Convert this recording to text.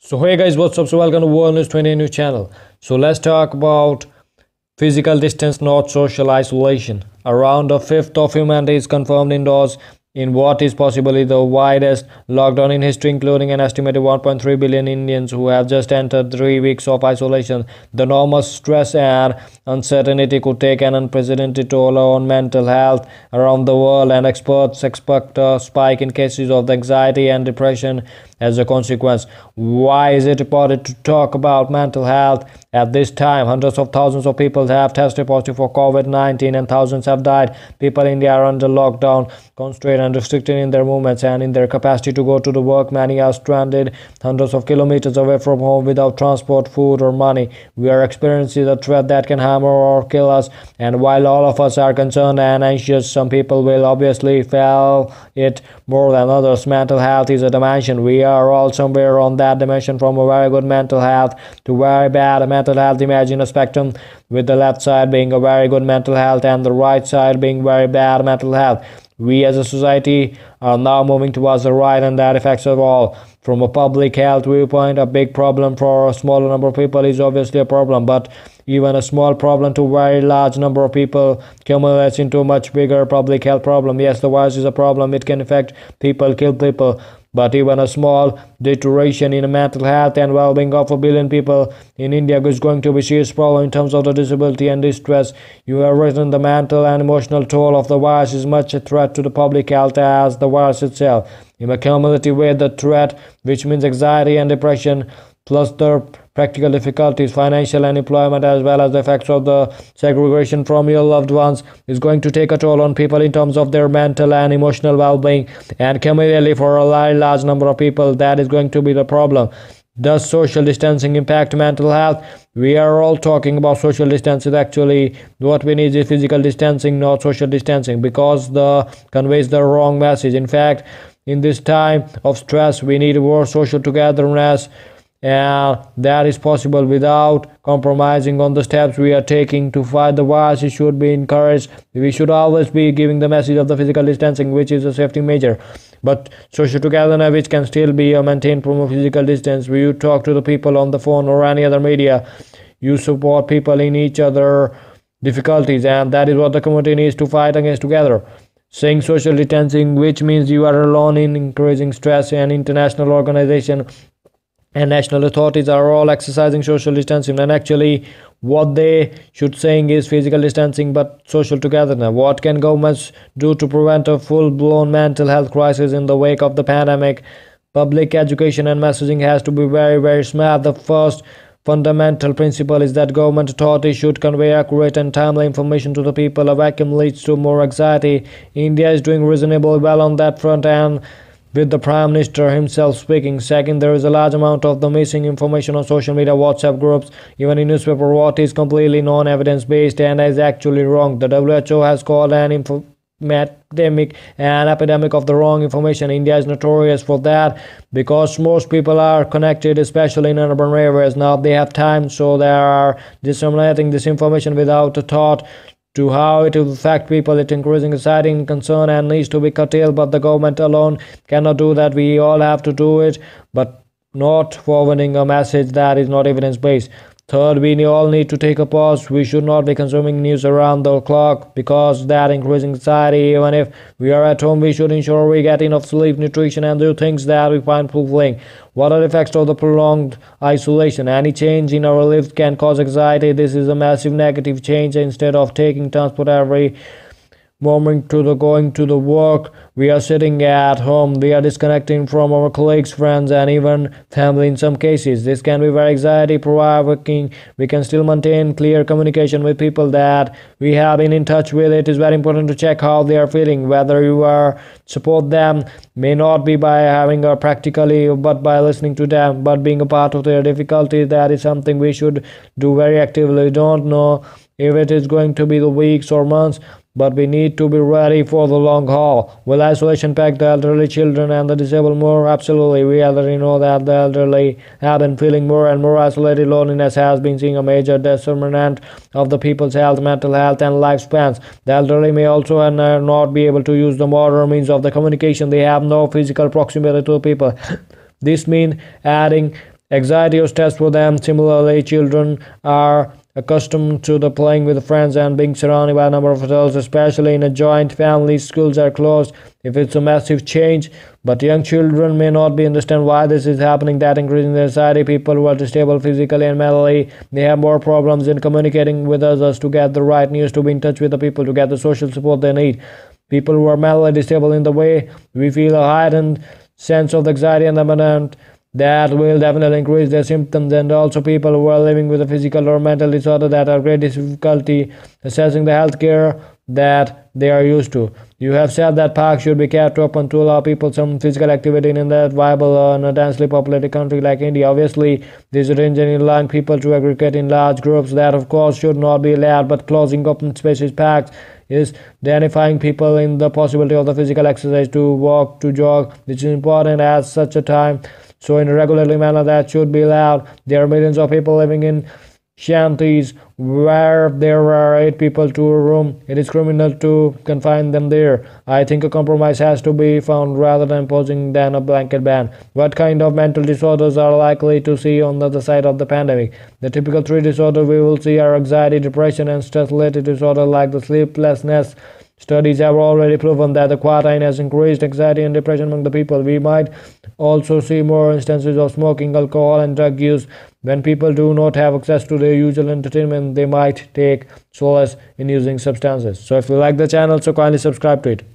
So hey guys, what's up? So welcome to World News 20 News channel. So let's talk about physical distance, not social isolation. Around a fifth of humanity is confirmed indoors in what is possibly the widest lockdown in history, including an estimated 1.3 billion Indians who have just entered 3 weeks of isolation. The enormous stress and uncertainty could take an unprecedented toll on mental health around the world, and experts expect a spike in cases of anxiety and depression as a consequence. Why is it important to talk about mental health at this time? Hundreds of thousands of people have tested positive for COVID-19 and thousands have died. People in India are under lockdown, constrained and restricted in their movements and in their capacity to go to the work. Many are stranded hundreds of kilometers away from home without transport, food or money. We are experiencing a threat that can harm or kill us, and while all of us are concerned and anxious, some people will obviously feel it more than others. Mental health is a dimension. We are all somewhere on that dimension, from a very good mental health to very bad mental health. Imagine a spectrum with the left side being a very good mental health and the right side being very bad mental health. We as a society are now moving towards the right, and that affects us all. From a public health viewpoint, a big problem for a smaller number of people is obviously a problem, but even a small problem to a very large number of people accumulates into a much bigger public health problem. Yes, the virus is a problem. It can affect people, kill people. But even a small deterioration in mental health and well-being of a billion people in India is going to be a serious problem in terms of the disability and distress. You have written the mental and emotional toll of the virus is much a threat to the public health as the virus itself. In a cumulative way, the threat, which means anxiety and depression, plus the practical difficulties, financial and employment, as well as the effects of the segregation from your loved ones, is going to take a toll on people in terms of their mental and emotional well-being. And cumulatively, for a very large number of people, that is going to be the problem. Does social distancing impact mental health? We are all talking about social distancing. Actually, what we need is physical distancing, not social distancing, because the conveys the wrong message. In fact, in this time of stress, we need more social togetherness, and that is possible without compromising on the steps we are taking to fight the virus. It should be encouraged. We should always be giving the message of the physical distancing, which is a safety measure, but social togetherness, which can still be maintained from a physical distance. You talk to the people on the phone or any other media, you support people in each other difficulties, and that is what the community needs to fight against together. Saying social distancing, which means you are alone in increasing stress, and international organization and national authorities are all exercising social distancing, and actually what they should saying is physical distancing but social togetherness. What can governments do to prevent a full-blown mental health crisis in the wake of the pandemic? Public education and messaging has to be very smart. The first fundamental principle is that government authorities should convey accurate and timely information to the people. A vacuum leads to more anxiety. India is doing reasonably well on that front, and with the Prime Minister himself speaking. Second, there is a large amount of the missing information on social media, WhatsApp groups, even in newspaper. What is completely non-evidence based and is actually wrong. The WHO has called an epidemic of the wrong information. India is notorious for that because most people are connected, especially in urban areas. Now they have time, so they are disseminating this information without a thought to how it will affect people. It increasing anxiety and concern and needs to be curtailed, but the government alone cannot do that. We all have to do it, but not forwarding a message that is not evidence-based. Third, we all need to take a pause. We should not be consuming news around the clock because that increasing anxiety. Even if we are at home, we should ensure we get enough sleep, nutrition, and do things that we find fulfilling. What are the effects of the prolonged isolation? Any change in our lives can cause anxiety. This is a massive negative change. Instead of taking transport every moment to the going to the work, we are sitting at home. We are disconnecting from our colleagues, friends, and even family in some cases. This can be very anxiety provoking. We can still maintain clear communication with people that we have been in touch with. It is very important to check how they are feeling. Whether you are support them may not be by having a practically, but by listening to them, but being a part of their difficulties. That is something we should do very actively. We don't know if it is going to be the weeks or months, but we need to be ready for the long haul. Will isolation impact the elderly, children, and the disabled more? Absolutely. We already know that the elderly have been feeling more and more isolated. Loneliness has been seeing a major determinant of the people's health, mental health, and lifespans. The elderly may also not be able to use the modern means of the communication. They have no physical proximity to people. This means adding anxiety or stress for them. Similarly, children are accustomed to the playing with friends and being surrounded by a number of adults, especially in a joint family. Schools are closed if it's a massive change, but young children may not be understand why this is happening. That increasing their anxiety. People who are disabled physically and mentally, they have more problems in communicating with others, to get the right news, to be in touch with the people, to get the social support they need. People who are mentally disabled, in the way we feel a heightened sense of anxiety and abandonment, that will definitely increase their symptoms. And also people who are living with a physical or mental disorder, that are great difficulty assessing the health care that they are used to. You have said that parks should be kept open to allow people some physical activity in that viable in a densely populated country like India. Obviously, this is in allowing people to aggregate in large groups, that of course should not be allowed, but closing open spaces, parks, is identifying people in the possibility of the physical exercise, to walk, to jog, which is important at such a time. So in a regularly manner, that should be allowed. There are millions of people living in shanties where there are 8 people to a room. It is criminal to confine them there. I think a compromise has to be found rather than imposing than a blanket ban. What kind of mental disorders are likely to see on the other side of the pandemic? The typical 3 disorders we will see are anxiety, depression, and stress-related disorders like the sleeplessness. Studies have already proven that the quarantine has increased anxiety and depression among the people. We might also see more instances of smoking, alcohol, and drug use. When people do not have access to their usual entertainment, they might take solace in using substances. So if you like the channel, so kindly subscribe to it.